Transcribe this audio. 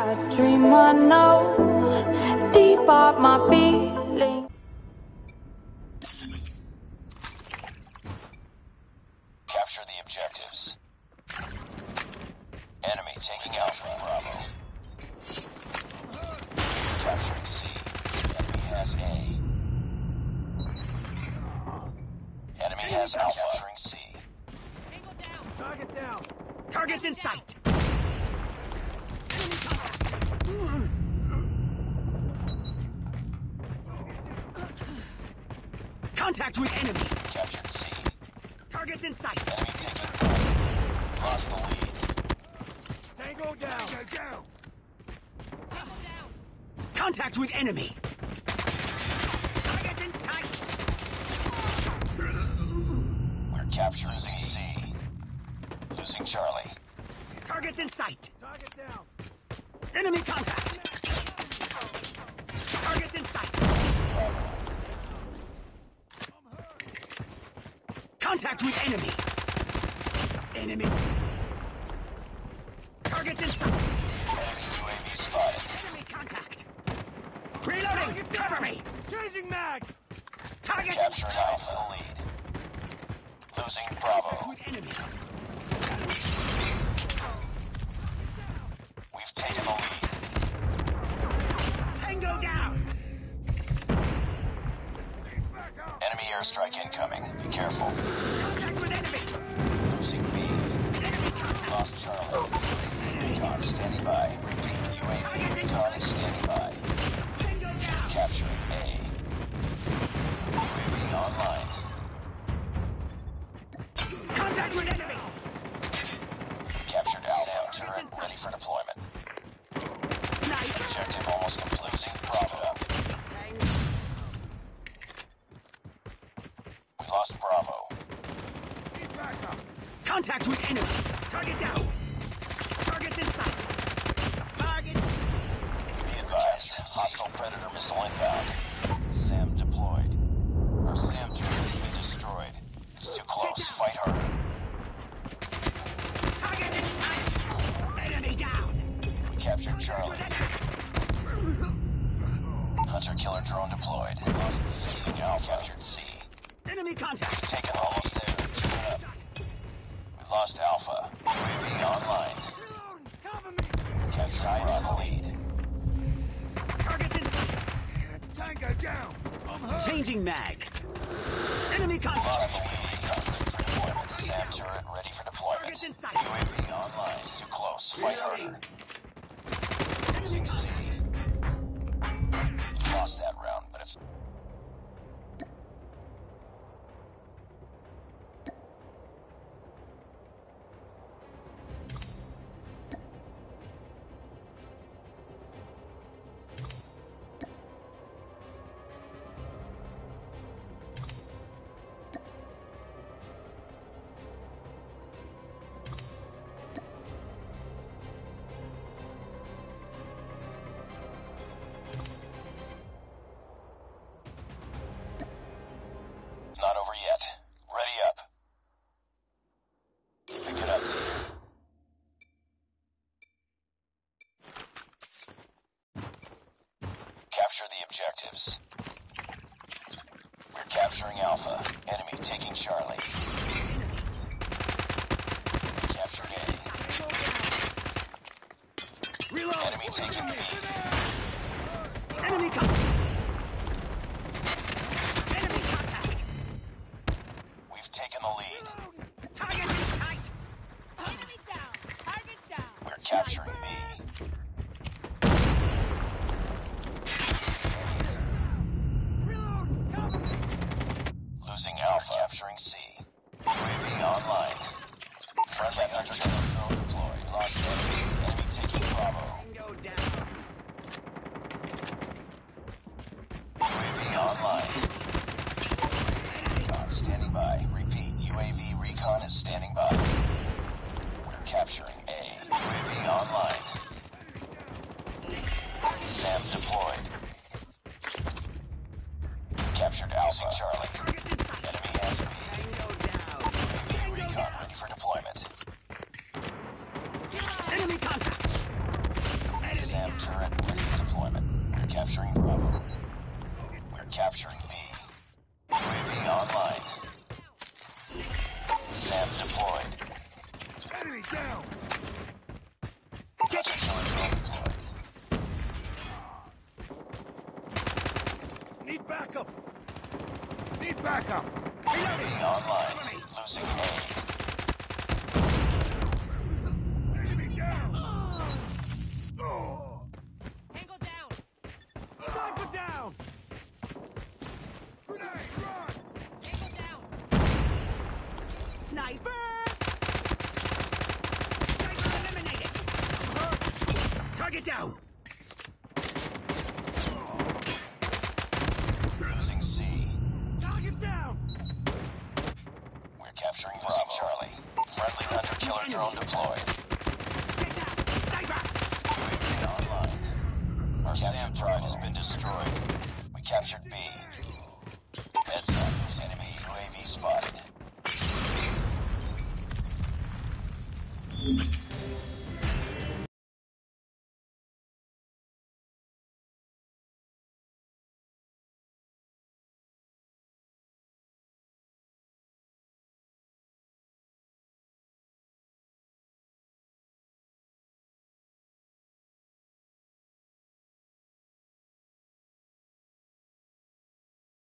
I dream I know deep up my feelings. Capture the objectives. Enemy taking Alpha, Bravo. Capturing C. Enemy has A. Enemy has Alpha. Capturing C. Target down. Target's in sight. Contact with enemy. Captured C. Target's in sight. Enemy taking Bravo. Lost the lead. Tango down. Tango down. Contact with enemy. Target's in sight. We're capturing losing C. Losing Charlie. Target's in sight. Target down. Enemy contact. Target's in sight. Contact with enemy. Enemy. Target's in sight. Enemy UAV spotted. Enemy contact. Reloading. Cover me. Chasing mag. Target. Capturing Alpha for the lead. Losing Bravo. With enemy. We've taken the lead. Tango down. Enemy airstrike incoming. Be careful. Contact with enemy. Losing B. Lost Charlie. Recon standing by. Repeat. UAV recon is standing by. Tango down. Capturing A. UAV online. Contact with enemy. Captured Alpha. Turret ready for deployment. Snipe. Objective almost complete. Losing Bravo. We lost Bravo. Contact with enemy. Target down. Target's in sight. Target. Be advised. Hostile Predator missile inbound. SAM deployed. Our SAM turret has been destroyed. It's too close. Fight harder. Target in sight. Enemy down. We captured Charlie. Hunter-killer drone deployed. Lost C. Losing Alpha. Captured C. Enemy contact. We've taken almost there. Keep it up. We lost Alpha. UAV online. Cover me. Captured Bravo the lead. Target's in sight. Tango down. I'm hurt. Changing mag. Enemy contact. Lost the lead. Recon for deployment. SAM turret ready for deployment. Target's in sight. UAV online. It's too close. Fight harder. Losing C. Lost that round, but it's... It's not over yet. Ready up. Pick it up, team. Capture the objectives. We're capturing Alpha. Enemy taking Charlie. Captured A. Reload. Enemy taking B. Enemy contact. Enemy contact. We've taken the lead. Target in sight. Enemy down. Target down. We're capturing B. Reload. Cover me. Losing Alpha. Capturing C. UAV online. Friendly hunter-killer drone deployed. Lost enemy. Enemy taking Bravo. Tango down. UAV online. Recon standing by. Repeat. UAV recon is standing by. We're capturing A. UAV online. SAM deployed. Captured Alpha. Charlie. Target's in sight. Enemy has B. Tango down. UAV recon ready for deployment. Enemy contact. Enemy. SAM capturing Bravo. We're capturing B. UAV online. SAM deployed. Enemy down! Hunter killer drone deployed. Need backup! Need backup! UAV online. Losing A. Enemy down! Tango down. Sniper down! Grenade, run! Tango down. Sniper! Sniper eliminated! Target down! Losing C. Target down! We're capturing Bravo. Charlie. Friendly hunter killer drone deployed. Get down! Sniper! UAV online. Our SAM drive has been destroyed. We captured B. Heads up. Enemy UAV spotted.